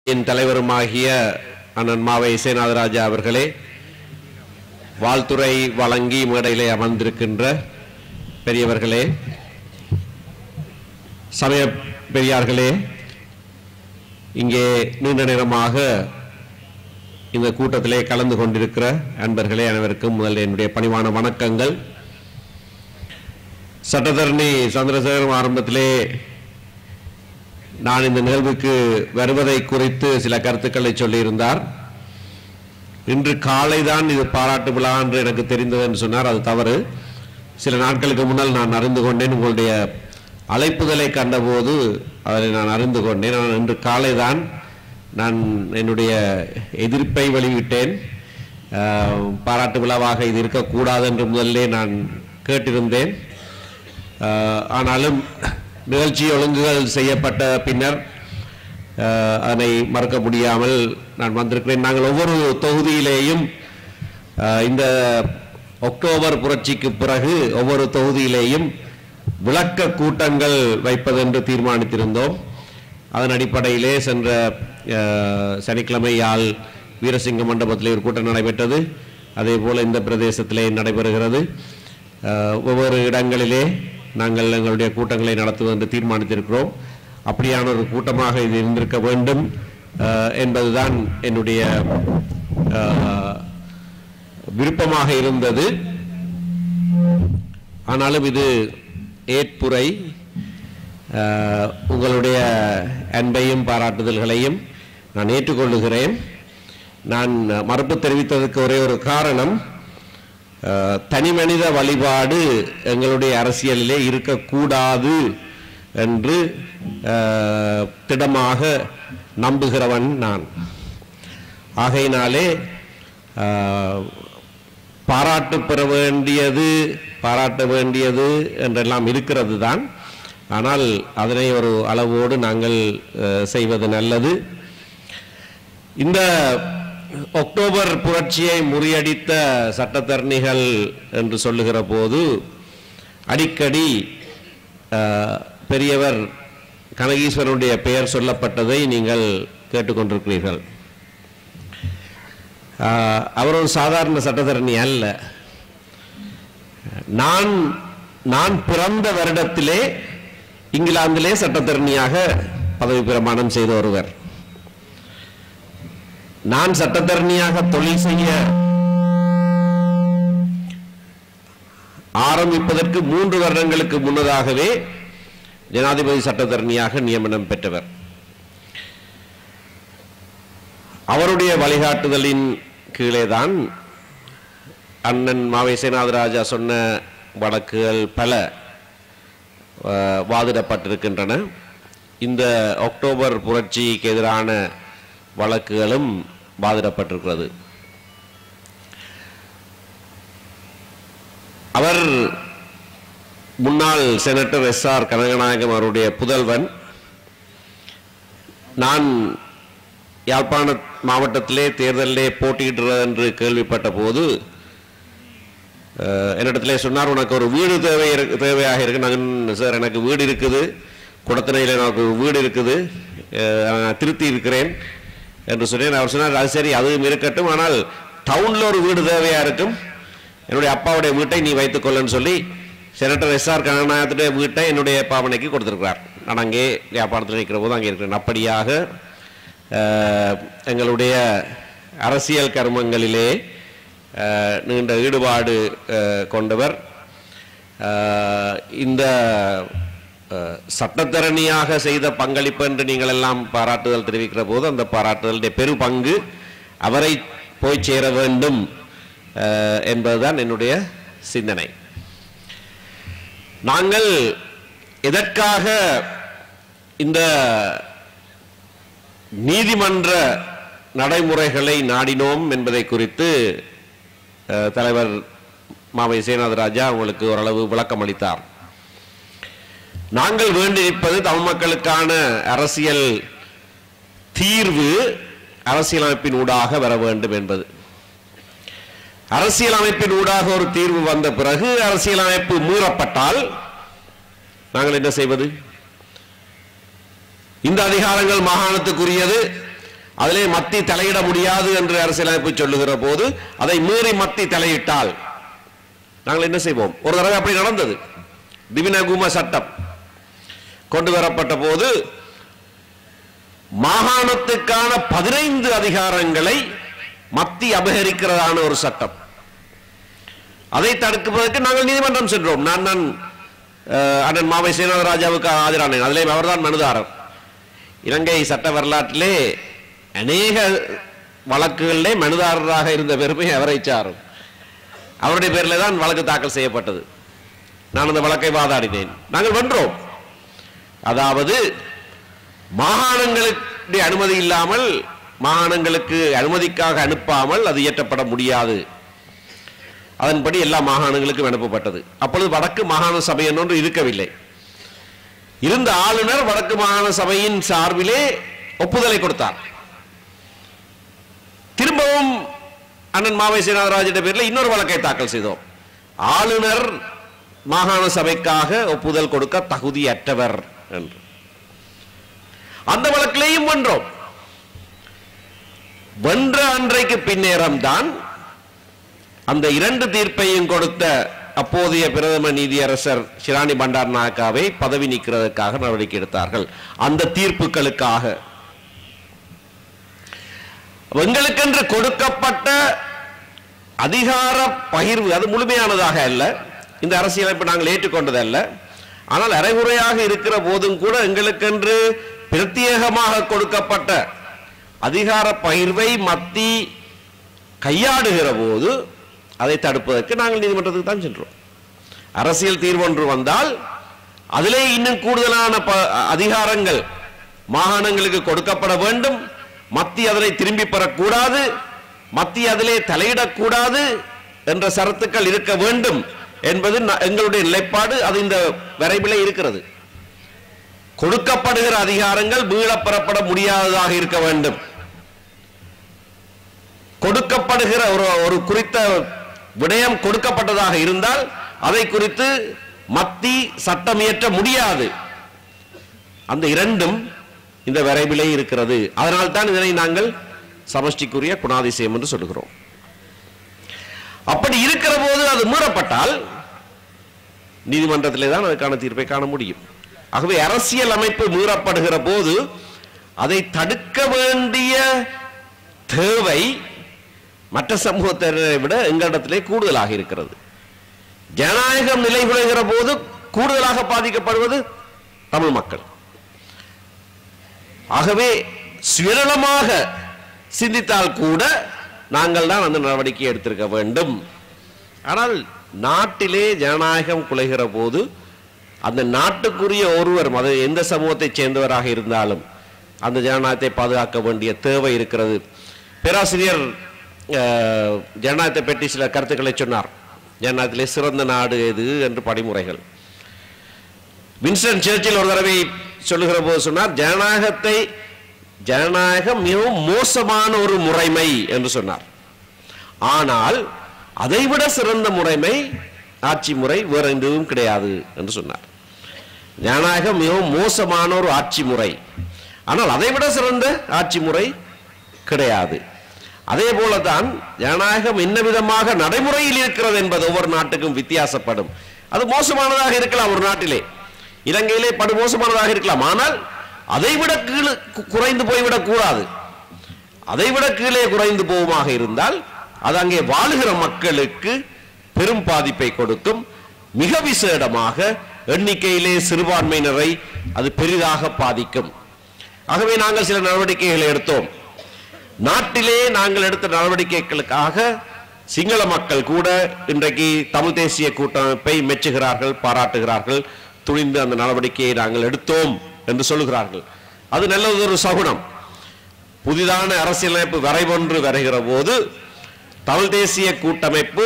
என் தலைவருமாகிய அண்ணன் மாவை சேனாதராஜா அவர்களே, வாழ்த்துறை வழங்கி மேடையிலே அமர்ந்திருக்கின்ற பெரியவர்களே, சமய பெரியார்களே, இங்கே நீண்ட நேரமாக இந்த கூட்டத்திலே கலந்து கொண்டிருக்கிற அன்பர்களே, அனைவருக்கும் முதல் என்னுடைய பணிவான வணக்கங்கள். சட்டத்தரணி சந்திரசேகரன் ஆரம்பத்திலே நான் இந்த நிகழ்வுக்கு வருவதை குறித்து சில கருத்துக்களை சொல்லியிருந்தார். இன்று காலை தான் இது பாராட்டு விழா என்று எனக்கு தெரிந்தது என்று சொன்னார். அது தவறு. சில நாட்களுக்கு முன்னால் நான் அறிந்து கொண்டேன். உங்களுடைய அழைப்புதலை கண்டபோது அதை நான் அறிந்து கொண்டேன். நான் இன்று காலை தான் நான் என்னுடைய எதிர்ப்பை வெளியிட்டேன். பாராட்டு விழாவாக இது இருக்கக்கூடாது என்று முதல்லே நான் கேட்டிருந்தேன். ஆனாலும் நிகழ்ச்சி ஒழுங்குகள் செய்யப்பட்ட பின்னர் அதனை மறக்க முடியாமல் நான் வந்திருக்கிறேன். நாங்கள் ஒவ்வொரு தொகுதியிலேயும் இந்த அக்டோபர் புரட்சிக்கு பிறகு ஒவ்வொரு தொகுதியிலேயும் விளக்க கூட்டங்கள் வைப்பதென்று தீர்மானித்திருந்தோம். அதன் அடிப்படையிலே சென்ற சனிக்கிழமை யாழ் வீரசிங்க மண்டபத்திலே ஒரு கூட்டம் நடைபெற்றது. அதே போல் இந்த பிரதேசத்திலே நடைபெறுகிறது. ஒவ்வொரு இடங்களிலே நாங்கள் எங்களுடைய கூட்டங்களை நடத்துவது என்று தீர்மானித்திருக்கிறோம். அப்படியான ஒரு கூட்டமாக இது இருந்திருக்க வேண்டும் என்பதுதான் என்னுடைய விருப்பமாக இருந்தது. ஆனாலும் இது ஏற்புரை. உங்களுடைய அன்பையும் பாராட்டுதல்களையும் நான் ஏற்றுக்கொள்ளுகிறேன். நான் மறுப்பு தெரிவித்ததற்கு ஒரே ஒரு காரணம், தனி மனித வழிபாடு எங்களுடைய அரசியலிலே இருக்கக்கூடாது என்று திடமாக நம்புகிறவன் நான். ஆகையினாலே பாராட்ட வேண்டியது என்றெல்லாம் இருக்கிறது தான். ஆனால் அதனை ஒரு அளவோடு நாங்கள் செய்வது நல்லது. இந்த அக்டோபர் புரட்சியை முறியடித்த சட்டத்தரணிகள் என்று சொல்லுகிற போது அடிக்கடி பெரியவர் கனகீஸ்வரனுடைய பெயர் சொல்லப்பட்டதை நீங்கள் கேட்டுக்கொண்டிருக்கிறீர்கள். அவர் ஒரு சாதாரண சட்டத்தரணி அல்ல. நான் பிறந்த வருடத்திலே இங்கிலாந்திலே சட்டத்தரணியாக பதவி பிரமாணம் செய்த ஒருவர். நான் சட்டத்தரணியாக தொழில் செய்ய ஆரம்பிப்பதற்கு 3 வருடங்களுக்கு முன்னதாகவே ஜனாதிபதி சட்டத்தரணியாக நியமனம் பெற்றவர். அவருடைய வழிகாட்டுதலின் கீழேதான் அண்ணன் மாவை சேனாதராஜா சொன்ன வழக்குகள் பல வாதிடப்பட்டிருக்கின்றன. இந்த அக்டோபர் புரட்சிக்கு எதிரான வழக்குகளும் வாதிடப்பட்டிருக்கிறது. அவர் முன்னாள் செனட்டர் SR கனகநாயகம் அவருடைய புதல்வன். நான் யாழ்ப்பாண மாவட்டத்திலே தேர்தலிலே போட்டியிடுறது என்று கேள்விப்பட்ட போது என்னிடத்திலே சொன்னார், உனக்கு ஒரு வீடு தேவையாக இருக்கு. நான் சார் எனக்கு வீடு இருக்குது, குடத்தனையில் எனக்கு வீடு இருக்குது, நான் திருத்தி இருக்கிறேன் என்று சொன்னேன். அவர் சொன்னார், அது சரி, அதுவும் இருக்கட்டும், ஆனால் டவுனில் ஒரு வீடு தேவையாக இருக்கும், என்னுடைய அப்பாவுடைய வீட்டை நீ வைத்துக்கொள்ளன்னு சொல்லி செனட்டர் SR கனகநாயகத்துடைய வீட்டை என்னுடைய பாவனைக்கு கொடுத்திருக்கிறார். நான் அங்கே வியாபாரத்தில் நிற்கிற போது அங்கே இருக்கிறேன். அப்படியாக எங்களுடைய அரசியல் கர்மங்களிலே நீண்ட ஈடுபாடு கொண்டவர். இந்த சட்டத்தரணியாக செய்த பங்களிப்பு என்று நீங்கள் எல்லாம் பாராட்டுதல் தெரிவிக்கிற போது அந்த பாராட்டுதலுடைய பெரு பங்கு அவரை போய் சேர வேண்டும் என்பதுதான் என்னுடைய சிந்தனை. நாங்கள் எதற்காக இந்த நீதிமன்ற நடைமுறைகளை நாடினோம் என்பதை குறித்து தலைவர் மாவை சேனாதராஜா உங்களுக்கு ஓரளவு விளக்கம் அளித்தார். நாங்கள் வேண்டியிருப்பது தமிழ் மக்களுக்கான அரசியல் தீர்வு அரசியலமைப்பின் ஊடாக வர வேண்டும் என்பது. அரசியலமைப்பின் ஊடாக ஒரு தீர்வு வந்த பிறகு அரசியலமைப்பு மீறப்பட்டால் நாங்கள் என்ன செய்வது? இந்த அதிகாரங்கள் மாகாணத்துக்குரியது, அதிலே மத்தி தலையிட முடியாது என்று அரசியலமைப்பு சொல்லுகிற போது அதை மீறி மத்தி தலையிட்டால் நாங்கள் என்ன செய்வோம்? ஒரு தடவை அப்படி நடந்தது. திவினகும சட்டம் கொண்டு வரப்பட்ட போது மாகாணத்துக்கான 15 அதிகாரங்களை மத்தி அபகரிக்கிறதான ஒரு சட்டம். அதை தடுப்பதற்கு நாங்கள் நீதிமன்றம் சென்றோம். நான் அண்ணன் மாவை சேனாதராஜாவுக்கு ஆஜரானேன். அதிலே அவர்தான் மனுதாரர். இலங்கை சட்ட வரலாற்றிலே அநேக வழக்குகளிலே மனுதாரராக இருந்த பெருமை அவரை சாரும். அவருடைய பேரில் தான் வழக்கு தாக்கல் செய்யப்பட்டது. நான் அந்த வழக்கை வாதாடினேன். நாங்கள் வென்றோம். அதாவது மாகாணங்களுக்கு அனுமதி இல்லாமல், மாகாணங்களுக்கு அனுமதிக்காக அனுப்பாமல் அது இயற்றப்பட முடியாது. அதன்படி எல்லா மாகாணங்களுக்கும் அனுப்பப்பட்டது. அப்பொழுது வடக்கு மாகாண சபை ஒன்று இருக்கவில்லை. இருந்த ஆளுநர் வடக்கு மாகாண சபையின் சார்பிலே ஒப்புதலை கொடுத்தார். திரும்பவும் அண்ணன் மாவை சேனாதராஜின் பேரில் இன்னொரு வழக்கை தாக்கல் செய்தோம். ஆளுநர் மாகாண சபைக்காக ஒப்புதல் கொடுக்க தகுதியற்றவர் என்று. அந்த வழக்கிலேயும் வென்றோம். வென்ற அன்றைக்கு பின்னேறம்தான் அந்த 2 தீர்ப்பையும் கொடுத்த அப்போதைய பிரதம நீதியரசர் ஷிராணி பண்டாரநாயக்காவை பதவி நீக்கிறதுக்காக நடவடிக்கை எடுத்தார்கள். அந்த தீர்ப்புகளுக்காக எங்களுக்கென்று கொடுக்கப்பட்ட அதிகார பகிர்வு அது முழுமையானதாக அல்ல. இந்த அரசியலமைப்பு நாங்கள் ஏற்றுக்கொண்டதல்ல. ஆனால் அரைகுறையாக இருக்கிற போதும் கூட எங்களுக்கென்று பிரத்யேகமாக கொடுக்கப்பட்ட அதிகார பகிர்வை மத்தி கையாடுகிற போது அதை தடுப்பதற்கு நாங்கள் நீதிமன்றத்துக்கு தான் சென்றோம். அரசியல் தீர்வு ஒன்று வந்தால் அதிலே இன்னும் கூடுதலான அதிகாரங்கள் மாகாணங்களுக்கு கொடுக்கப்பட வேண்டும். மத்தி அதனை திரும்பி பெறக்கூடாது, மத்தி அதிலே தலையிடக்கூடாது என்ற சரத்துக்கள் இருக்க வேண்டும் என்பது எங்களுடைய நிலைப்பாடு. அது இந்த வரைவிலே இருக்கிறது. கொடுக்கப்படுகிற அதிகாரங்கள் மீளப்பெறப்பட முடியாததாக இருக்க வேண்டும். கொடுக்கப்படுகிற ஒரு குறித்த விடயம் கொடுக்கப்பட்டதாக இருந்தால் அதை குறித்து மத்தி சட்டம் இயற்ற முடியாது. அந்த இரண்டும் இந்த வரைவிலே இருக்கிறது. அதனால்தான் இதனை நாங்கள் சமஷ்டிக்குரிய குணாதிசயம் என்று சொல்லுகிறோம். அப்படி இருக்கிற போது அது மீறப்பட்டால் நீதிமன்றத்திலே தான் அதற்கான தீர்ப்பை காண முடியும். ஆகவே அரசியல் அமைப்பு மீறப்படுகிற போது அதை தடுக்க வேண்டிய தேவை மற்ற சமூகத்தினரை விட எங்களிடத்திலே கூடுதலாக இருக்கிறது. ஜனநாயகம் நிலைகுலைகிற போது கூடுதலாக பாதிக்கப்படுவது தமிழ் மக்கள். ஆகவே சுயநலமாக சிந்தித்தால் கூட நாங்கள் தான் அந்த நடவடிக்கை எடுத்திருக்க வேண்டும். ஆனால் நாட்டிலே ஜனநாயகம் குலைகிற போது அந்த நாட்டுக்குரிய ஒருவர் எந்த சமூகத்தை சேர்ந்தவராக இருந்தாலும் அந்த ஜனநாயகத்தை பாதுகாக்க வேண்டிய தேவை இருக்கிறது. பேராசிரியர் ஜனநாயகத்தை பற்றி சில கருத்துக்களை சொன்னார். ஜனநாயகத்திலே சிறந்த நாடு எது என்று படிமுறைகள். வின்ஸ்டன் சர்ச்சில் ஒரு தடவை சொல்லுகிற போது சொன்னார், ஜனநாயகம் மிகவும் மோசமான ஒரு முறைமை என்று சொன்னார். ஆனால் அதைவிட சிறந்த முறைமை ஆட்சி முறை வேற எதுவும் கிடையாது என்று சொன்னார். ஜனநாயகம் மிகவும் மோசமான ஒரு ஆட்சி முறை, ஆனால் அதைவிட சிறந்த ஆட்சி முறை கிடையாது. அதே போலதான் ஜனநாயகம் என்ன விதமாக நடைமுறையில் இருக்கிறது என்பது ஒவ்வொரு நாட்டுக்கும் வித்தியாசப்படும். அது மோசமானதாக இருக்கலாம், ஒரு நாட்டிலே இலங்கையிலே படுமோசமானதாக இருக்கலாம். ஆனால் அதைவிட கீழே குறைந்து போய்விடக் கூடாது. அதைவிட கீழே குறைந்து போவமாக இருந்தால் அது அங்கே வாழுகிற மக்களுக்கு பெரும் பாதிப்பை கொடுக்கும். மிக விசேடமாக எண்ணிக்கையிலே சிறுபான்மையினரை அது பெரிதாக பாதிக்கும். ஆகவே நாங்கள் சில நடவடிக்கைகளை எடுத்தோம். நாட்டிலே நாங்கள் எடுத்த நடவடிக்கைகளுக்காக சிங்கள மக்கள் கூட இன்றைக்கு தமிழ் தேசிய கூட்டமைப்பை மெச்சுகிறார்கள், பாராட்டுகிறார்கள். துணிந்து அந்த நடவடிக்கையை நாங்கள் எடுத்தோம் என்று சொல்லுகிறார்கள். அது நல்லதொரு சகுனம். புதிதான அரசியலமைப்பு வரைவொன்று வருகிற போது தமிழ் தேசிய கூட்டமைப்பு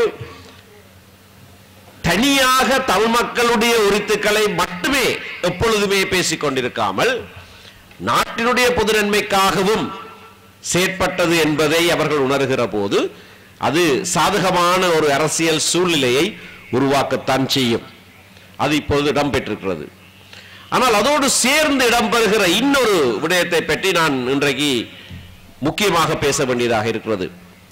தனியாக தமிழ் மக்களுடைய உரித்துக்களை மட்டுமே எப்பொழுதுமே பேசிக் கொண்டிருக்காமல் நாட்டினுடைய பொது நன்மைக்காகவும் செயற்பட்டது என்பதை அவர்கள் உணர்கிற போது அது சாதகமான ஒரு அரசியல் சூழ்நிலையை உருவாக்கத்தான் செய்யும். அது இப்போது இடம்பெற்றிருக்கிறது. ஆனால் அதோடு சேர்ந்து இடம்பெறுகிற இன்னொரு விடயத்தை பற்றி நான் இன்றைக்கு முக்கியமாக பேச வேண்டியதாக இருக்கிறது.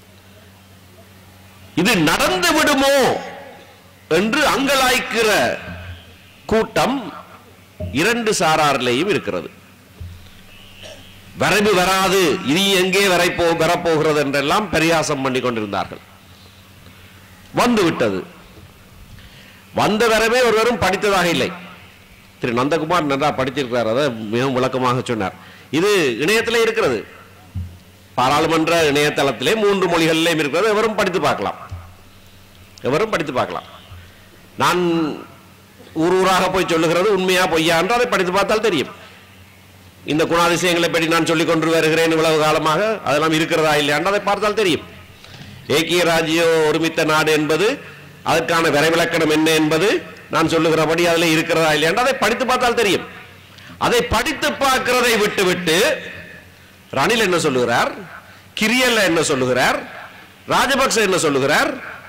இது நடந்து விடுமோ என்று அங்கலாய்க்கிற கூட்டம் இரண்டு சாராரிலேயும் இருக்கிறது. வரைவு வராது, இது எங்கே வரப்போகிறது என்றெல்லாம் பரியாசம் பண்ணி கொண்டிருந்தார்கள். வந்துவிட்டது. வந்த வரவே ஒருவரும் படித்ததாக இல்லை. திரு நந்தகுமார் நன்றாக படித்திருக்கிறார், அதை மிகவும் விளக்கமாக சொன்னார். இது இணையத்திலே இருக்கிறது, பாராளுமன்ற இணையதளத்திலே 3 மொழிகளிலேயும் இருக்கிறது. எவரும் படித்து பார்க்கலாம், எவரும் படித்து பார்க்கலாம். நான் ஊராக போய் சொல்லுகிறது உண்மையா பொய்யா என்று அதை படித்து பார்த்தால் தெரியும். இந்த குணாதிசயங்களை பற்றி நான் சொல்லிக் கொண்டு வருகிறேன் இவ்வளவு காலமாக, அதெல்லாம் இருக்கிறதா இல்லையா அதை பார்த்தால் தெரியும். ஏக்கிய ராஜ்ய ஒருமித்த நாடு என்பது, அதற்கான வரைவிலக்கணம் என்ன என்பது நான் சொல்லுகிறபடி அதில் இருக்கிறதா இல்லையா அதை படித்து பார்த்தால் தெரியும். அதை படித்து பார்க்கிறதை விட்டுவிட்டு ரணில் என்ன சொல்லுகிறார், கிரியல்ல என்ன சொல்லுகிறார், ராஜபக்ச என்ன சொல்லுகிறார்,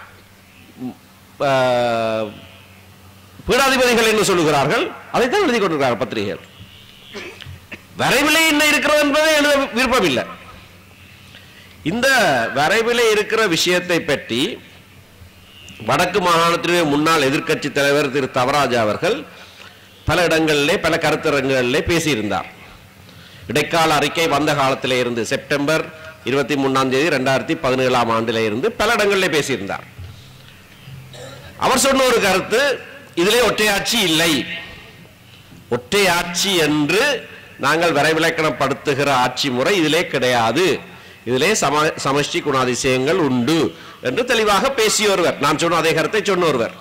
பீடாதிபதிகள் என்ன சொல்லுகிறார்கள், அதைத்தான் எழுதி கொண்டிருக்கிறார்கள் பத்திரிகைகள். வரைவிலே என்ன இருக்கிறது என்பதை எழுத விருப்பம் இல்லை. இந்த வரைவிலே இருக்கிற விஷயத்தை பற்றி வடக்கு மாகாணத்திலே முன்னாள் எதிர்க்கட்சி தலைவர் திரு தவராஜா அவர்கள் பல இடங்களிலே பல கருத்தரங்குகளிலே பேசியிருந்தார். இடைக்கால அறிக்கை வந்த காலத்திலே இருந்து செப்டம்பர் 23 2017 ஆண்டிலே இருந்து பல இடங்களிலே பேசியிருந்தார். அவர் சொன்ன ஒரு கருத்து, இதிலே ஒற்றையாட்சி இல்லை, ஒற்றையாட்சி என்று நாங்கள் வரைவிலக்கணப்படுத்துகிற ஆட்சி முறை இதிலே கிடையாது, இதிலே சமஷ்டி குணாதிசயங்கள் உண்டு என்று தெளிவாக பேசிய ஒருவர், நான் சொன்ன அதே கருத்தை சொன்ன ஒருவர்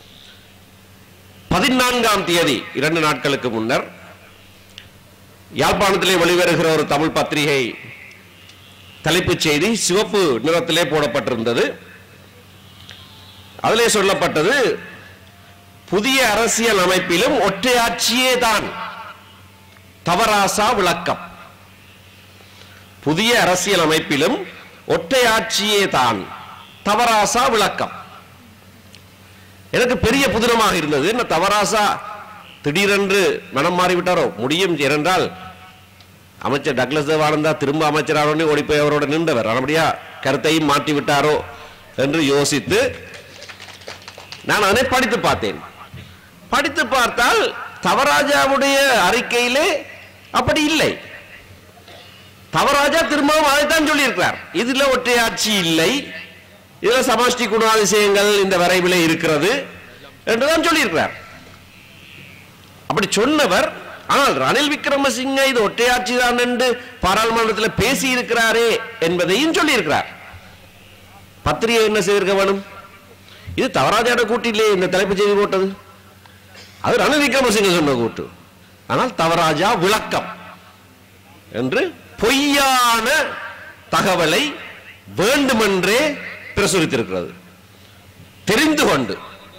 14ஆம் தேதி 2 நாட்களுக்கு முன்னர் யாழ்ப்பாணத்திலே வெளிவருகிற ஒரு தமிழ் பத்திரிகை தலைப்புச் செய்தி சிவப்பு நிறத்திலே போடப்பட்டிருந்தது. அதிலே சொல்லப்பட்டது, புதிய அரசியல் அமைப்பிலும் ஒற்றையாட்சியே தான், தவராசா விளக்கம். புதிய அரசியல் அமைப்பிலும் ஒற்றையாட்சியே தான், தவராசா விளக்கம். எனக்கு பெரிய புதினமாக இருந்தது. என்ன தவராசா திடீரென்று மனம் மாறிவிட்டாரோ? முடியும் என்றால் அமைச்சர் டக்ளஸ் தேவானந்தா திரும்ப அமைச்சரானே ஓடிப்போய் அவரோட நின்றவர், அப்படியா கருத்தையும் மாற்றி விட்டாரோ என்று யோசித்து நான் அதை படித்து பார்த்தேன். படித்து பார்த்தால் தவராஜாவுடைய அறிக்கையிலே அப்படி இல்லை. தவராஜா திரும்பவும் அதைத்தான் சொல்லியிருக்கிறார், இதுல ஒற்றையாட்சி இல்லை, இதுல சமஷ்டி குணாதிசயங்கள் இந்த வரைவிலே இருக்கிறது என்றுதான் சொல்லியிருக்கிறார். அப்படி சொன்னவர், ஆனால் ரணில் விக்ரமசிங்க இது ஒற்றையாட்சி தான் என்று பாராளுமன்றத்தில் பேசி இருக்கிறாரே என்பதையும் சொல்லியிருக்கிறார். பத்திரிகை என்ன செய்திருக்க வேணும்? இது தவராஜாட கூட்டிலே இந்த தலைப்பு செய்தி போட்டது, அது ரணில் விக்ரமசிங்க சொன்ன கூட்டு. ஆனால் தவராஜா விளக்கம் என்று பொய்யான தகவலை வேண்டுமென்றே பிரசுரித்திருக்கிறது. தெரிந்து கொண்டு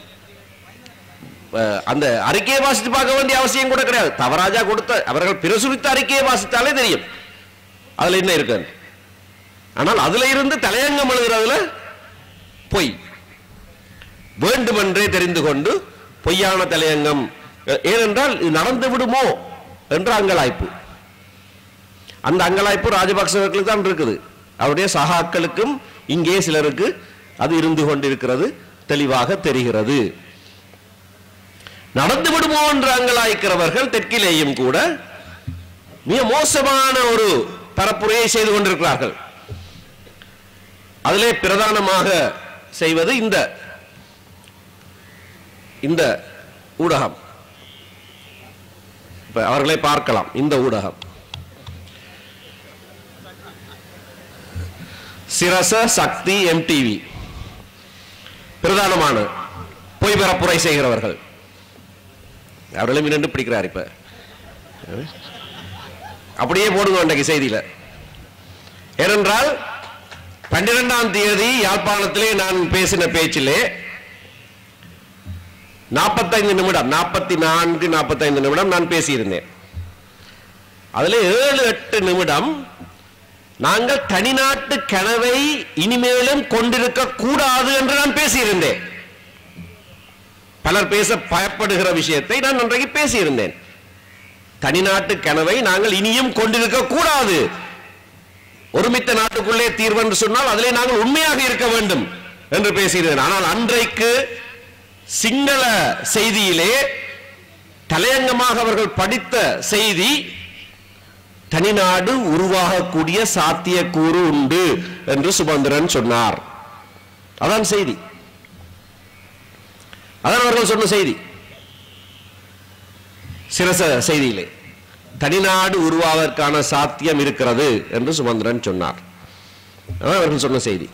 அந்த அறிக்கையை வாசித்து பார்க்க வேண்டிய அவசியம் கூட கிடையாது. தவராஜா கொடுத்த அவர்கள் பிரசுரித்த அறிக்கையை வாசித்தாலே தெரியும் அதுல என்ன இருக்கு. ஆனால் அதுல இருந்து தலையங்கம் எழுதுறதுல பொய் வேண்டுமென்றே தெரிந்து கொண்டு பொய்யான தலையங்கம். ஏனென்றால் இது நடந்து விடுமோ என்ற அங்கலாய்ப்பு. அந்த அங்கலாய்ப்பு ராஜபக்சவர்களுக்கு தான் இருக்குது, அவருடைய சகாக்களுக்கும் இங்கே சிலருக்கு அது இருந்து கொண்டிருக்கிறது, தெளிவாக தெரிகிறது. நடந்து விடுமோ என்று அங்கலாய்க்கிறவர்கள் தெற்கிலேயும் கூட மிக மோசமான ஒரு பரப்புரையை செய்து கொண்டிருக்கிறார்கள். அதிலே பிரதானமாக செய்வது இந்த ஊடகம். அவர்களை பார்க்கலாம். இந்த ஊடகம் சிரச சக்தி எம்டிவி பிரதானமான பொய் பரப்புரை செய்கிறவர்கள். அவர்களும் இரண்டு பிடிக்கிறார். இப்ப அப்படியே போடுங்க அன்றைக்கு செய்தியில. ஏனென்றால் 12ஆம் தேதி யாழ்ப்பாணத்திலே நான் பேசின பேச்சிலே 45 நிமிடம் 44-45 நிமிடம் நான் பேசியிருந்தேன். அதுல 7-8 நிமிடம் நாங்கள் தனிநாட்டு கனவை இனிமேலும் கொண்டிருக்க கூடாது என்று நான் பேசியிருந்தேன். பலர் பேச பயப்படுகிற விஷயத்தை நான் அன்றைக்கு பேசியிருந்தேன். தனிநாட்டு கனவை நாங்கள் இனியும் கொண்டிருக்க கூடாது, ஒருமித்த நாட்டுக்குள்ளே தீர்வு என்று சொன்னால் அதிலே நாங்கள் உண்மையாக இருக்க வேண்டும் என்று பேசுகிறேன். ஆனால் அன்றைக்கு சிங்கள செய்தியிலே தலையங்கமாக அவர்கள் படித்த செய்தி தனிநாடு உருவாகக்கூடிய சாத்தியக்கூறு உண்டு என்று சுமந்திரன் சொன்னார். அதான் செய்தி, அதான் அவர்கள் சொன்ன செய்தி. சிரச செய்தியிலே தனிநாடு உருவாவதற்கான சாத்தியம் இருக்கிறது என்று சுமந்திரன் சொன்னார். அதான் அவர்கள் சொன்ன செய்தி.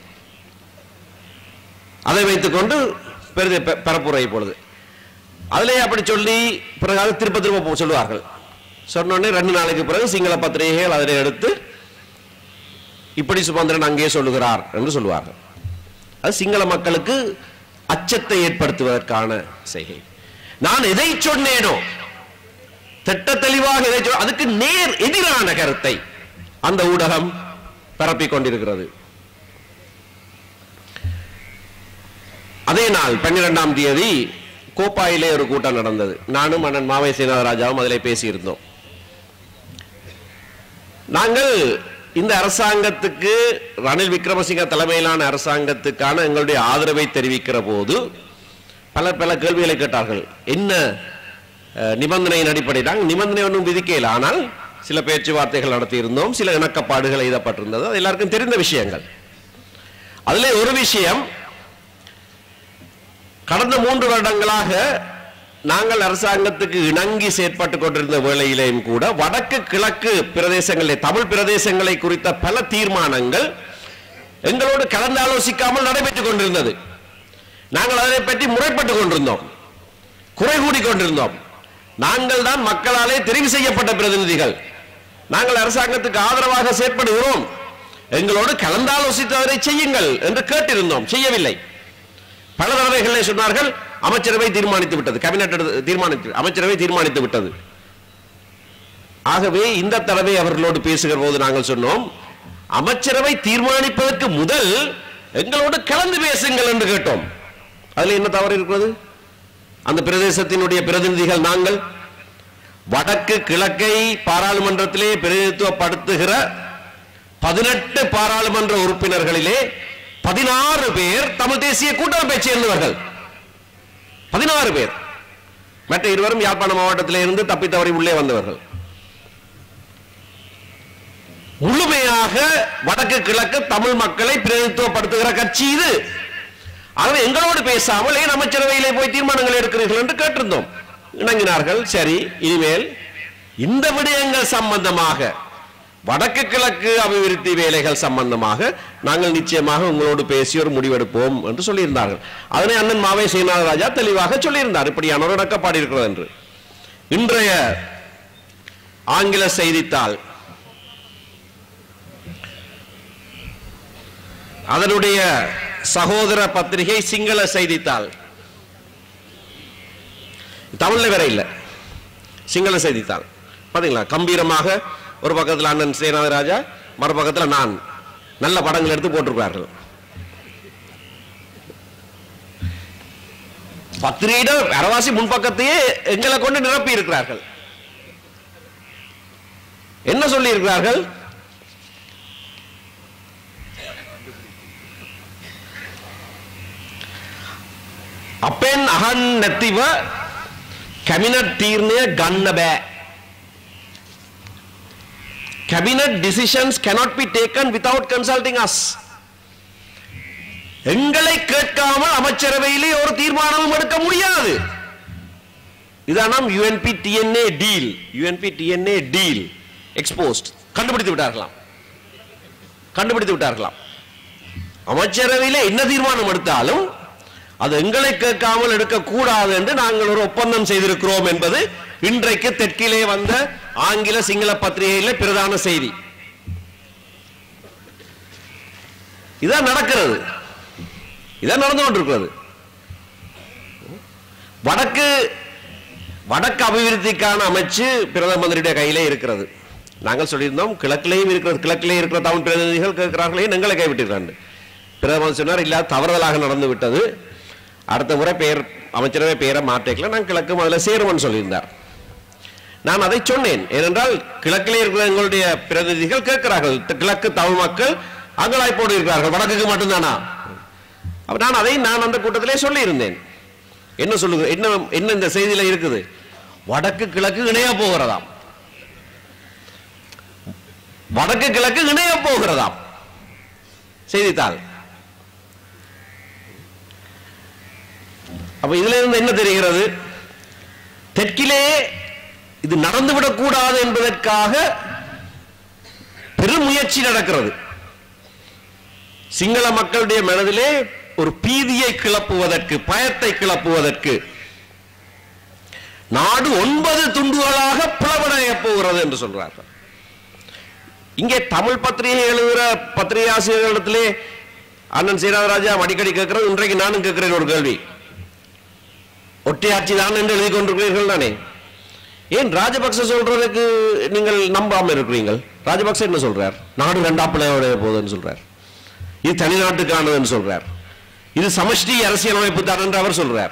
அதை வைத்துக் கொண்டு பரப்புரை பொழுது அதிலே அப்படி சொல்லி பிறகு திருப்ப திரும்ப சொல்லுவார்கள். சொன்னோடனே 2 நாளைக்கு பிறகு சிங்கள பத்திரிகைகள் அதனை எடுத்து இப்படி சுமந்திரன் அங்கே சொல்லுகிறார் என்று சொல்லுவார்கள். அது சிங்கள மக்களுக்கு அச்சத்தை ஏற்படுத்துவதற்கான செய்கை. நான் எதை சொன்னேனோ திட்ட தெளிவாக எதை அதுக்கு நேர் எதிரான கருத்தை அந்த ஊடகம் பரப்பிக் கொண்டிருக்கிறது. அதே நாள் 12ஆம் தேதி கோப்பாயிலே ஒரு கூட்டம் நடந்தது. நானும் அண்ணன் மாவை சீனாதராஜாவும் அதிலே பேசியிருந்தோம். நாங்கள் இந்த அரசாங்கத்துக்கு, ரணில் விக்ரமசிங்க தலைமையிலான அரசாங்கத்துக்கான எங்களுடைய ஆதரவை தெரிவிக்கிற போது பல கேள்விகளை கேட்டார்கள். என்ன நிபந்தனையின் அடிப்படையில்? நிபந்தனை ஒன்றும் விதிக்கல, ஆனால் சில பேச்சுவார்த்தைகள் நடத்தியிருந்தோம், சில இணக்கப்பாடுகள் எழுதப்பட்டிருந்தது, அது எல்லாருக்கும் தெரிந்த விஷயங்கள். அதிலே ஒரு விஷயம், கடந்த 3 வருடங்களாக நாங்கள் அரசாங்கத்துக்கு இணங்கி செயற்பட்டுக் கொண்டிருந்த வேளையிலேயும் கூட வடக்கு கிழக்கு பிரதேசங்களிலே, தமிழ் பிரதேசங்களை குறித்த பல தீர்மானங்கள் எங்களோடு கலந்தாலோசிக்காமல் நடைபெற்றுக் கொண்டிருந்தது. நாங்கள் அதை பற்றி முறைப்பட்டுக் கொண்டிருந்தோம், குறை கூடி கொண்டிருந்தோம். நாங்கள் தான் மக்களாலே தெரிவு செய்யப்பட்ட பிரதிநிதிகள். நாங்கள் அரசாங்கத்துக்கு ஆதரவாக செயற்படுகிறோம், எங்களோடு கலந்தாலோசித்து அதை செய்யுங்கள் என்று கேட்டிருந்தோம், செய்யவில்லை. பல தடவைகளே சொன்னார்கள், அமைச்சரவை தீர்மானித்து விட்டது, கேபினட் அமைச்சரவை தீர்மானித்து விட்டது. ஆகவே இந்த தடவை அவர்களோடு பேசுகிற போது நாங்கள் சொன்னோம், அமைச்சரவை தீர்மானிப்பதற்கு முதல் எங்களோடு கலந்து பேசுங்கள் என்று கேட்டோம். அதில் என்ன தவறு இருக்கிறது? அந்த பிரதேசத்தினுடைய பிரதிநிதிகள் நாங்கள். வடக்கு கிழக்கை பாராளுமன்றத்திலே பிரதிநிதித்துவப்படுத்துகிற 18 பாராளுமன்ற உறுப்பினர்களிலே 16 பேர் தமிழ் தேசிய கூட்டமைப்பை சேர்ந்தவர்கள். 16 பேர். மற்ற 20 யாழ்ப்பாண மாவட்டத்திலே இருந்து தப்பித்தவரை உள்ளே வந்தவர்கள். முழுமையாக வடக்கு கிழக்கு தமிழ் மக்களை பிரதிநிதித்துவப்படுத்துகிற கட்சி இது. ஆகவே எங்களோடு பேசாமல் ஏன் அமைச்சரவையிலே போய் தீர்மானங்கள் எடுக்கிறீர்கள் என்று கேட்டிருந்தோம். இணங்கினார்கள். சரி, இனிமேல் இந்த விடயங்கள் சம்பந்தமாக, வடக்கு கிழக்கு அபிவிருத்தி வேலைகள் சம்பந்தமாக நாங்கள் நிச்சயமாக உங்களோடு பேசி ஒரு முடிவெடுப்போம் என்று சொல்லியிருந்தார்கள். அதனை அண்ணன் மாவை சீனாதராஜா தெளிவாக சொல்லியிருந்தார், இப்படியான ஒரு இணக்கப்பாடு இருக்கிறது என்று. இன்றைய ஆங்கில செய்தித்தாள் அதனுடைய சகோதர பத்திரிகை சிங்கள செய்தித்தாள், தமிழ்ல வேற இல்ல, சிங்கள செய்தித்தாள் பாத்தீங்களா, கம்பீரமாக ஒரு பக்கத்தில் அண்ணன் சீனாதராஜா, மறுபக்கத்தில் நான், நல்ல படங்கள் எடுத்து போட்டிருக்கிறார்கள். பத்திரிகையிட அரவாசி முன்பக்கத்தையே எங்களை கொண்டு நிரப்பி இருக்கிறார்கள். என்ன சொல்லி இருக்கிறார்கள்? අපෙන් අහන්න නැතිව කැබිනට් තීරණය ගන්න බෑ. Cabinet decisions cannot be taken without consulting us. எங்களை கேட்காமல் அமைச்சரவையிலே ஒரு தீர்மானமும் எடுக்க முடியாது. இதானாம் UNP TNA deal. UNP TNA deal exposed கண்டுபிடித்து விட்டார்களாம். அமைச்சரவையிலே என்ன தீர்மானம் எடுத்தாலும் அது எங்களை கேட்காமல் எடுக்கக்கூடாது என்று நாங்கள் ஒரு ஒப்பந்தம் செய்திருக்கிறோம் என்பது இன்றைக்கு தெற்கிலே வந்த ஆங்கில சிங்கள பத்திரிகையில் பிரதான செய்தி. இதான் நடக்கிறது, இதான் நடந்து கொண்டிருக்கிறது. வடக்கு அபிவிருத்திக்கான அமைச்சு பிரதம மந்திரியுடைய கையிலே இருக்கிறது. நாங்கள் சொல்லியிருந்தோம், கிழக்கிலேயும் இருக்கிறது, கிழக்கிலே இருக்கிற தமிழ் பிரதிநிதிகள் கேட்கிறார்களே எங்களை கைவிட்டிருக்காங்க. பிரதமர் சொன்னார், இல்ல தவறுதலாக நடந்து விட்டது, அடுத்த முறை அமைச்சரவை பெயரை மாற்றிக்கல, நான் கிழக்கு முதல்ல சேருவன் சொல்லியிருந்தார். நான் அதை சொன்னேன். ஏனென்றால் கிழக்கிலே இருக்கிற எங்களுடைய பிரதிநிதிகள் கேட்கிறார்கள், கிழக்கு தமிழ் மக்கள் அங்கலாய்ப்போடு இருக்கிறார்கள், வடக்குக்கு மட்டும்தானா? நான் அந்த கூட்டத்திலே சொல்லி இருந்தேன். என்ன சொல்லுங்க, என்ன இந்த செய்தியில இருக்குது? வடக்கு கிழக்கு இணைய போகிறதாம், வடக்கு கிழக்கு இணைய போகிறதாம் செய்தித்தாள். அப்ப இதுல இருந்து என்ன தெரிகிறது? தெற்கிலே இது நடந்துவிடக் கூடாது என்பதற்காக பெரும் முயற்சி நடக்கிறது. சிங்கள மக்களுடைய மனதிலே ஒரு பீதியை கிளப்புவதற்கு, பயத்தை கிளப்புவதற்கு நாடு 9 துண்டுகளாக பிளவடைய போகிறது என்று சொல்றார்கள். இங்கே தமிழ் பத்திரிகை எழுதுகிற பத்திரிகை ஆசிரியர்களிடத்திலே அண்ணன் சீராஜராஜா அடிக்கடி கேட்கிறது, இன்றைக்கு நானும் கேட்கிறேன் ஒரு கேள்வி. ஒற்றையாட்சி தான் என்று எழுதி கொண்டிருக்கிறீர்கள் தானே, ஏன் ராஜபக்ச சொல்றதுக்கு நீங்கள் நம்பாம இருக்கிறீர்கள்? ராஜபக்ச என்ன சொல்றார்? நாடு 2 பிளவுடைய போகுதுன்னு சொல்றார், இது தனி நாட்டுக்கானதுன்னு சொல்றார், இது சமஷ்டி அரசியலமைப்பு தான் என்று அவர் சொல்றார்.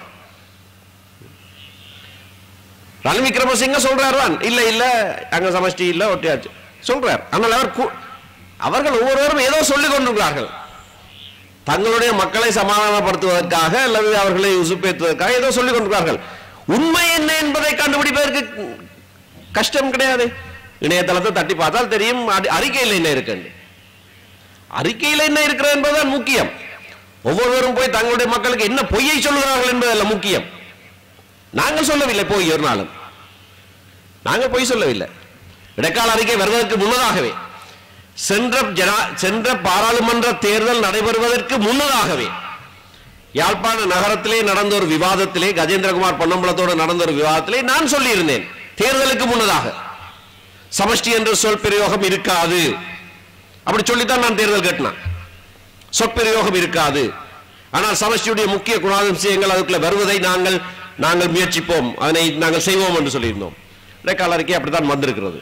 ரணில் விக்ரமசிங்க சொல்றார், இல்ல இல்ல அங்க சமஷ்டி இல்ல ஒற்றையாட்சி சொல்றார். ஆனால் அவர்கள் ஒவ்வொருவரும் ஏதோ சொல்லிக் கொண்டிருக்கிறார்கள், தங்களுடைய மக்களை சமாதானப்படுத்துவதற்காக அல்லது அவர்களை உசுப்பேற்றுவதற்காக ஏதோ சொல்லிக் கொண்டிருக்கிறார்கள். உண்மை என்ன என்பதை கண்டுபிடிப்பதற்கு கஷ்டம் கிடையாது. இணையதளத்தை தட்டி பார்த்தால் தெரியும் அறிக்கையில் என்ன இருக்கு, அறிக்கையில் என்ன இருக்கிறது என்பதுதான் முக்கியம். ஒவ்வொருவரும் போய் தங்களுடைய மக்களுக்கு என்ன பொய்யை சொல்லுகிறார்கள் என்பதல்ல முக்கியம். நாங்கள் சொல்லவில்லை பொய், ஒரு நாளும் நாங்கள் பொய் சொல்லவில்லை. இடைக்கால அறிக்கை வருவதற்கு முன்னதாகவே, சென்ற பாராளுமன்ற தேர்தல் நடைபெறுவதற்கு முன்னதாகவே யாழ்ப்பாண நகரத்திலே நடந்த ஒரு விவாதத்திலே, கஜேந்திரகுமார் பொன்னம்பலத்தோடு நடந்த ஒரு விவாதத்திலே நான் சொல்லி இருந்தேன், தேர்தலுக்கு முன்னதாக சமஷ்டி என்ற சொல் பிரயோகம் இருக்காது. அப்படி சொல்லித்தான் நான் தேர்தல் கேட்டினேன். சொற்பிரயோகம் இருக்காது, ஆனால் சமஷ்டியுடைய முக்கிய குணாதிசயங்கள் அதுக்குள்ள வருவதை நாங்கள் முயற்சிப்போம், அதனை நாங்கள் செய்வோம் என்று சொல்லியிருந்தோம். இடைக்கால அறிக்கை அப்படித்தான் வந்திருக்கிறது.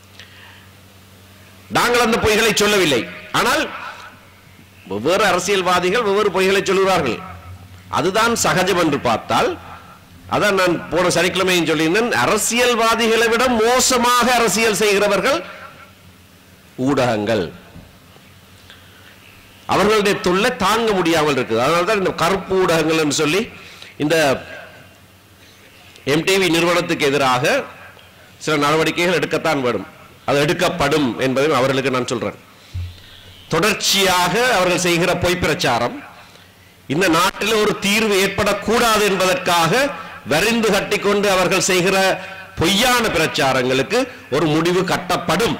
நாங்கள் அந்த பொய்களை சொல்லவில்லை. ஆனால் வெவ்வேறு அரசியல்வாதிகள் வெவ்வேறு பொய்களை சொல்கிறார்கள், அதுதான் சகஜம் என்று பார்த்தால், அதான் நான் போன சனிக்கிழமையும் சொல்லியிருந்தேன், அரசியல்வாதிகளை விட மோசமாக அரசியல் செய்கிறவர்கள் ஊடகங்கள். அவர்களுடைய தொல்லை தாங்க முடியாமல் இருக்குது. அதனால்தான் இந்த கருப்பு ஊடகங்கள் என்று சொல்லி இந்த எம்டிவி நிறுவனத்துக்கு எதிராக சில நடவடிக்கைகள் எடுக்கத்தான் வேண்டும், அது எடுக்கப்படும் என்பதையும் அவர்களுக்கு நான் சொல்றேன். தொடர்ச்சியாக அவர்கள் செய்கிற பொய் பிரச்சாரம் இந்த நாட்டில் ஒரு தீர்வு ஏற்படக்கூடாது என்பதற்காக வரிந்து கட்டிக்கொண்டு அவர்கள் செய்கிற பொய்யான பிரச்சாரங்களுக்கு ஒரு முடிவு கட்டப்படும்.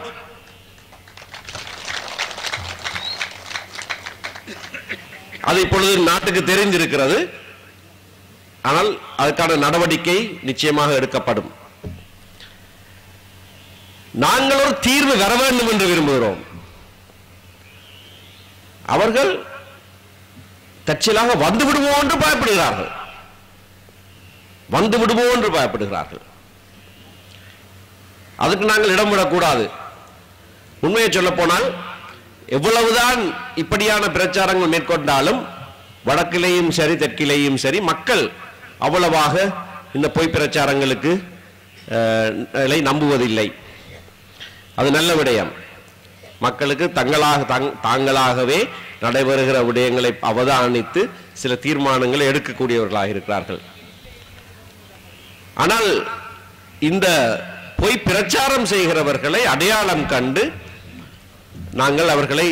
அது இப்பொழுது நாட்டுக்கு தெரிந்திருக்கிறது. ஆனால் அதற்கான நடவடிக்கை நிச்சயமாக எடுக்கப்படும். நாங்கள் ஒரு தீர்வு வர வேண்டும் என்று விரும்புகிறோம். அவர்கள் தற்செயலாக வந்து விடுவோம் என்று பயப்படுகிறார்கள், அதுக்கு நாங்கள் இடம் விடக்கூடாது. உண்மையை சொல்ல போனால் எவ்வளவுதான் இப்படியான பிரச்சாரங்கள் மேற்கொண்டாலும் வடக்கிலேயும் சரி தெற்கிலேயும் சரி மக்கள் அவ்வளவாக இந்த பொய் பிரச்சாரங்களுக்கு நம்புவதில்லை. அது நல்ல விடயம். மக்களுக்கு தாங்களாகவே நடைபெறுகிற விடயங்களை அவதானித்து சில தீர்மானங்களை எடுக்கக்கூடியவர்களாக இருக்கிறார்கள். ஆனால் இந்த பொய் பிரச்சாரம் செய்கிறவர்களை அடையாளம் கண்டு நாங்கள் அவர்களை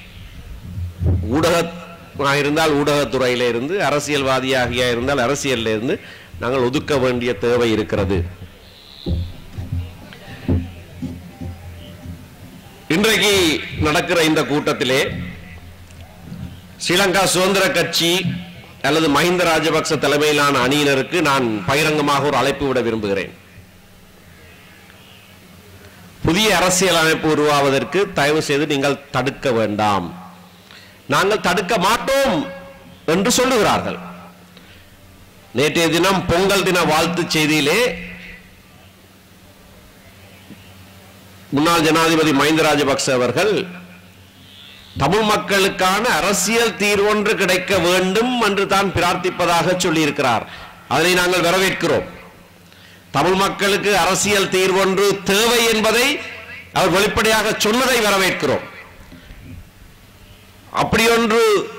ஊடகமாக இருந்தால் ஊடகத்துறையில இருந்து, அரசியல்வாதியாக இருந்தால் அரசியலில் இருந்து நாங்கள் ஒதுக்க வேண்டிய தேவை இருக்கிறது. இன்றைக்கு நடக்கிற இந்த கூட்டத்திலே ஸ்ரீலங்கா சுதந்திர கட்சி அல்லது மஹிந்த ராஜபக்ச தலைமையிலான அணியினருக்கு நான் பகிரங்கமாக ஒரு அழைப்பு விட விரும்புகிறேன். புதிய அரசியல் அமைப்பு உருவாவதற்கு தயவு செய்து நீங்கள் தடுக்க வேண்டாம். நாங்கள் தடுக்க மாட்டோம் என்று சொல்லுகிறார்கள். நேற்றைய தினம் பொங்கல் தின வாழ்த்து செய்தியிலே முன்னாள் ஜனாதிபதி மஹிந்த ராஜபக்ச அவர்கள் தமிழ் மக்களுக்கான அரசியல் தீர்வொன்று கிடைக்க வேண்டும் என்று தான் பிரார்த்திப்பதாக சொல்லியிருக்கிறார். அதனை நாங்கள் வரவேற்கிறோம். தமிழ் மக்களுக்கு அரசியல் தீர்வொன்று தேவை என்பதை அவர் வெளிப்படையாக சொன்னதை வரவேற்கிறோம். அப்படியொன்று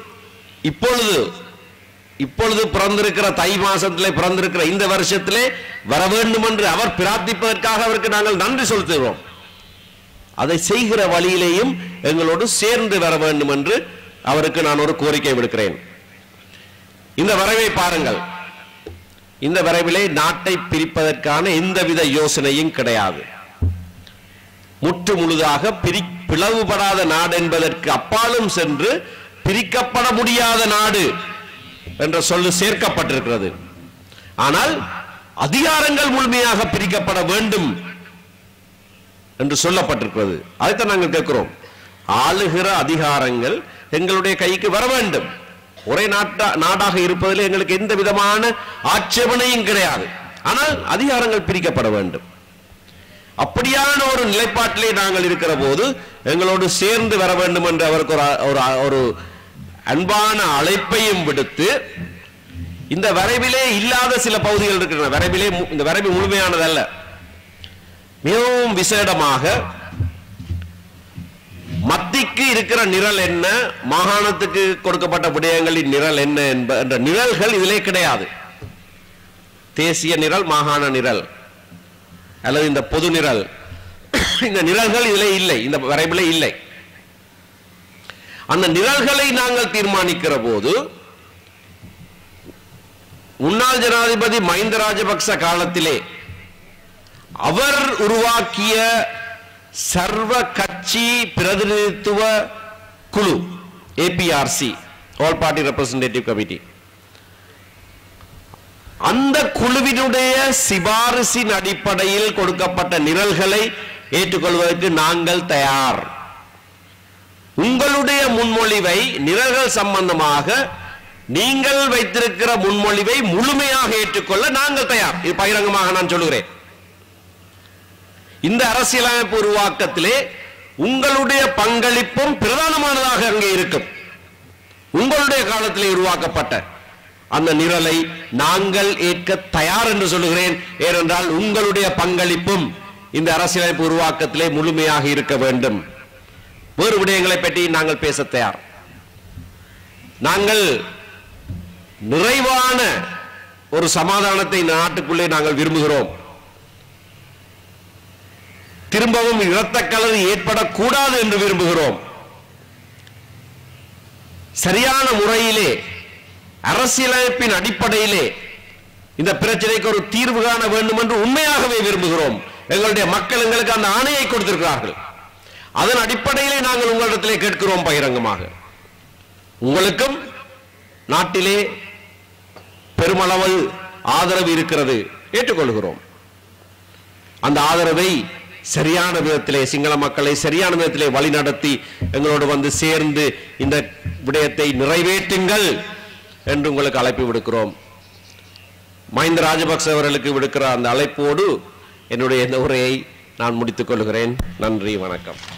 இப்பொழுது பிறந்திருக்கிற தை மாசத்திலே பிறந்திருக்கிற இந்த வருஷத்திலே வர வேண்டும் என்று அவர் பிரார்த்திப்பதற்காக அவருக்கு நாங்கள் நன்றி செலுத்துகிறோம். அதை செய்கிற வழியிலேயும் எங்களோடு சேர்ந்து வர வேண்டும் என்று அவருக்கு நான் ஒரு கோரிக்கை விடுக்கிறேன். இந்த வரைவை பாருங்கள். இந்த வரைவிலே நாட்டை பிரிப்பதற்கான எந்தவித யோசனையும் கிடையாது. முற்று முழுதாக பிளவுபடாத நாடு என்பதற்கு அப்பாலும் சென்று பிரிக்கப்பட முடியாத நாடு என்ற சொல்லு சேர்க்கப்பட்டிருக்கிறது. ஆனால் அதிகாரங்கள் முழுமையாக பிரிக்கப்பட வேண்டும் என்று சொல்லப்பட்டிருக்கிறது. அதைத்தான் நாங்கள் கேட்கிறோம். ஆளுகிற அதிகாரங்கள் எங்களுடைய கைக்கு வர வேண்டும். ஒரே நாடாக இருப்பதில் எங்களுக்கு எந்த விதமான ஆட்சேபனையும் கிடையாது. ஆனால் அதிகாரங்கள் பிரிக்கப்பட வேண்டும். அப்படியான ஒரு நிலைப்பாட்டிலே நாங்கள் இருக்கிற போது எங்களோடு சேர்ந்து வர வேண்டும் என்று அவருக்கு ஒரு அன்பான அழைப்பையும் விடுத்து, இந்த வரைவிலே இல்லாத சில பகுதிகள் இருக்கின்றன. இந்த வரைவு முழுமையானதல்ல. மிகவும் விசேடமாக மத்திக்கு இருக்கிற நிரல் என்ன, மாகாணத்துக்கு கொடுக்கப்பட்ட விடயங்களின் நிரல் என்ன என்ற நிரல்கள் இதிலே கிடையாது. தேசிய நிரல், மாகாண நிரல் அல்லது இந்த பொது நிரல், இந்த நிரல்கள் இதிலே இல்லை, இந்த வரைபிலே இல்லை. அந்த நிரல்களை நாங்கள் தீர்மானிக்கிற போது முன்னாள் ஜனாதிபதி மஹிந்த ராஜபக்ச காலத்திலே அவர் உருவாக்கிய சர்வ கட்சி பிரதிநிதித்துவ குழு, APRC, all party representative committee, அந்த குழுவினுடைய சிபாரிசின் அடிப்படையில் கொடுக்கப்பட்ட நிரல்களை ஏற்றுக்கொள்வதற்கு நாங்கள் தயார். உங்களுடைய முன்மொழிவை, நிரல்கள் சம்பந்தமாக நீங்கள் வைத்திருக்கிற முன்மொழிவை முழுமையாக ஏற்றுக்கொள்ள நாங்கள் தயார். இது பகிரங்கமாக நான் சொல்லுகிறேன். இந்த அரசியலமைப்பு உருவாக்கத்திலே உங்களுடைய பங்களிப்பும் பிரதானமானதாக அங்கே இருக்கும். உங்களுடைய காலத்திலே உருவாக்கப்பட்ட அந்த நிரலை நாங்கள் ஏற்க தயார் என்று சொல்லுகிறேன். ஏனென்றால் உங்களுடைய பங்களிப்பும் இந்த அரசியலமைப்பு உருவாக்கத்திலே முழுமையாக இருக்க வேண்டும். வேறு விடயங்களை பற்றி நாங்கள் பேச தயார். நாங்கள் நிறைவான ஒரு சமாதானத்தை நாட்டுக்குள்ளே நாங்கள் விரும்புகிறோம். திரும்பவும் இரத்தக்களறு ஏற்படக்கூடாது என்று விரும்புகிறோம். சரியான முறையிலே அரசியலமைப்பின் அடிப்படையிலே இந்த பிரச்சனைக்கு ஒரு தீர்வு காண வேண்டும் என்று உண்மையாகவே விரும்புகிறோம். எங்களுடைய மக்கள் எங்களுக்கு அந்த ஆணையை கொடுத்திருக்கிறார்கள். அதன் அடிப்படையிலே நாங்கள் உங்களிடத்திலே கேட்கிறோம் பகிரங்கமாக. உங்களுக்கும் நாட்டிலே பெருமளவு ஆதரவு இருக்கிறது, ஏற்றுக்கொள்கிறோம். அந்த ஆதரவை சரியான விதத்திலே, சிங்கள மக்களை சரியான விதத்திலே வழிநடத்தி எங்களோடு வந்து சேர்ந்து இந்த விடயத்தை நிறைவேற்றுங்கள் என்று உங்களுக்கு அழைப்பு விடுக்கிறோம். மஹிந்த ராஜபக்ச அவர்களுக்கு விடுக்கிற அந்த அழைப்போடு என்னுடைய இந்த உரையை நான் முடித்துக் கொள்கிறேன். நன்றி, வணக்கம்.